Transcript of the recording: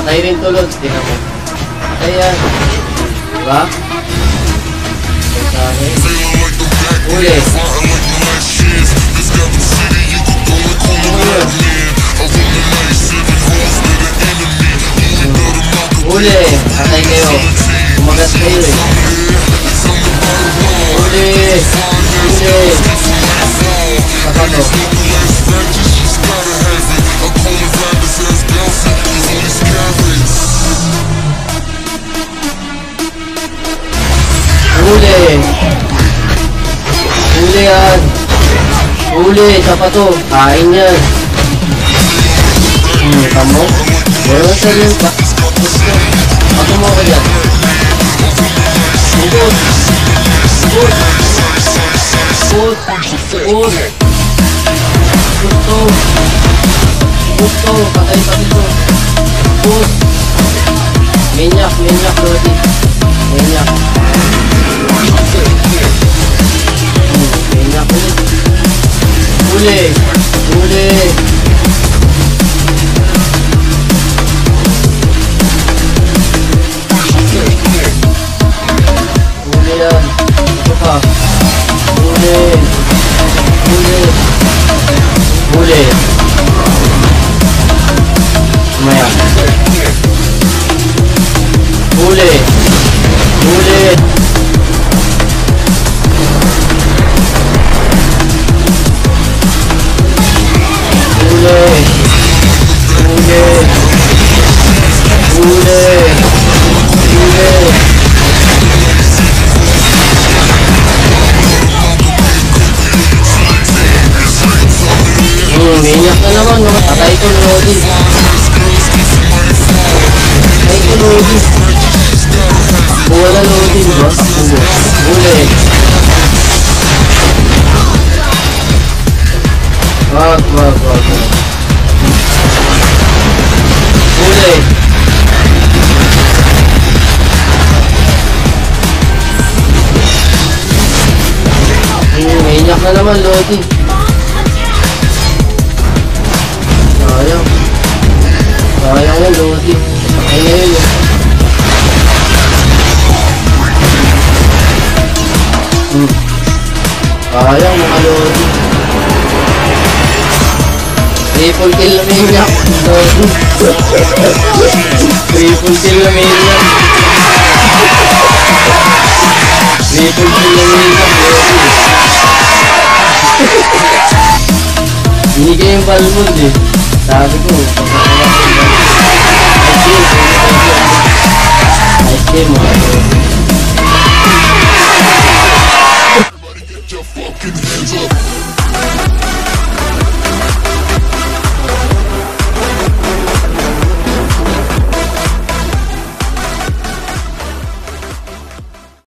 Patay rin to, Lods. Tingnan mo. Patay yan. Diba? Uli. Uli. Patay kayo. Kumagat kayo eh. Uli. Uli. Kapano. Uli. Uli yan. Uli. Sapa to. Kain yan. Kamu. Meron sa rin pa. Pato mo ka dyan. Put. Put. Put. Put. Put to. Put to. Patay pa dito. Put. Minyak. Minyak. Lodi. Minyak. Minyak ulit. Uli. Uli. Uli yan. Ito pa. Uli. Uli. Uli. Kumaya. Uli. Uli. Minyak na naman, no? Patay ko Lodi. Patay ko Lodi. Wala Lodi, diba? Uli. Wag. Uli. Minyak na naman Lodi. Sayang yan, Lodi. Ay ngayon yun. Sayang mga Lodi. Triple kill na minyak. Lodi. Triple kill na minyak. Triple kill na minyak, Lodi. Hindi kayong palmod eh. Sabi ko, ice cream mga Lodi.